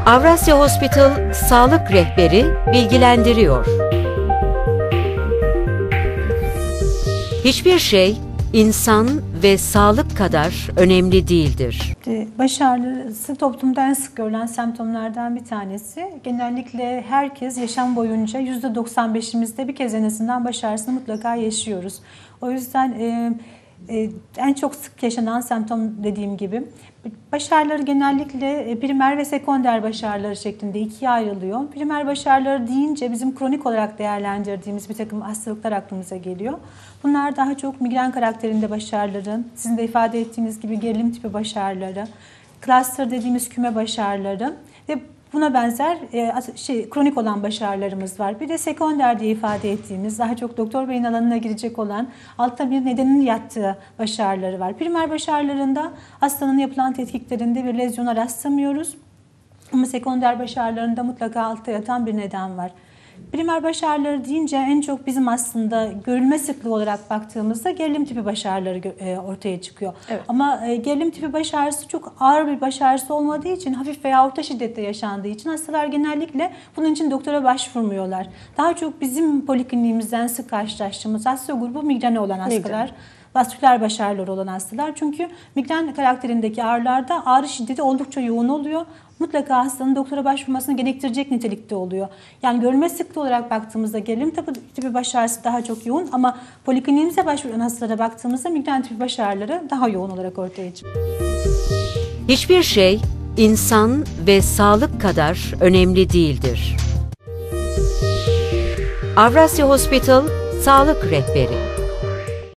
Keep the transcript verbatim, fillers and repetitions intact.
Avrasya Hospital Sağlık Rehberi bilgilendiriyor. Hiçbir şey insan ve sağlık kadar önemli değildir. Baş ağrısı toplumda en sık görülen semptomlardan bir tanesi. Genellikle herkes yaşam boyunca yüzde doksan beşimizde bir kez en azından baş ağrısını mutlaka yaşıyoruz. O yüzden e, e, en çok sık yaşanan semptom dediğim gibi. Baş ağrıları genellikle primer ve sekonder baş ağrıları şeklinde ikiye ayrılıyor. Primer baş ağrıları deyince bizim kronik olarak değerlendirdiğimiz bir takım hastalıklar aklımıza geliyor. Bunlar daha çok migren karakterinde baş ağrıları, sizin de ifade ettiğiniz gibi gerilim tipi baş ağrıları, cluster dediğimiz küme baş ağrıları ve buna benzer e, şey, kronik olan baş ağrılarımız var. Bir de sekonder diye ifade ettiğimiz, daha çok doktor beyin alanına girecek olan, altta bir nedenin yattığı baş ağrıları var. Primer baş ağrılarında hastanın yapılan tetkiklerinde bir lezyona rastlamıyoruz. Ama sekonder baş ağrılarında mutlaka altta yatan bir neden var. Primer baş ağrıları deyince en çok bizim aslında görülme sıklığı olarak baktığımızda gerilim tipi baş ağrıları ortaya çıkıyor. Evet. Ama gerilim tipi baş ağrısı çok ağır bir baş ağrısı olmadığı için, hafif veya orta şiddette yaşandığı için hastalar genellikle bunun için doktora başvurmuyorlar. Daha çok bizim polikliniğimizden sık karşılaştığımız hasta grubu migreni olan hastalar. Migren. Vasküler baş ağrıları olan hastalar. Çünkü migren karakterindeki ağrılarda ağrı şiddeti oldukça yoğun oluyor. Mutlaka hastanın doktora başvurmasını gerektirecek nitelikte oluyor. Yani görülme sıklığı olarak baktığımızda gerilim tipi baş ağrısı daha çok yoğun ama polikliniğimize başvuran hastalara baktığımızda migren tipi baş ağrıları daha yoğun olarak ortaya çıkıyor. Hiçbir şey insan ve sağlık kadar önemli değildir. Avrasya Hospital Sağlık Rehberi